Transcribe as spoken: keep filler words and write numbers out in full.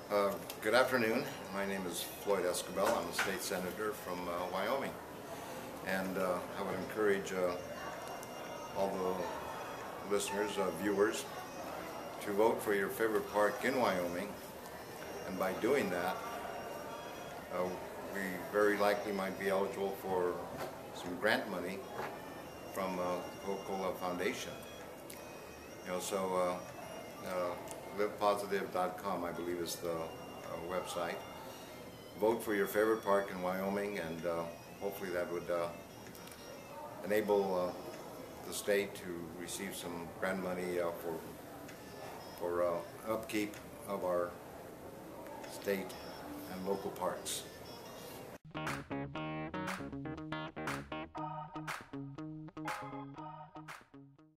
Uh, good afternoon. My name is Floyd Esquibel. I'm a state senator from uh, Wyoming. And uh, I would encourage uh, all the listeners, uh, viewers, to vote for your favorite park in Wyoming. And by doing that, uh, we very likely might be eligible for some grant money from uh, the Coca-Cola Foundation. You know, so uh, uh, live positive dot com, I believe, is the uh, website. Vote for your favorite park in Wyoming, and uh, hopefully that would uh, enable uh, the state to receive some grant money uh, for for uh, upkeep of our state and local parks.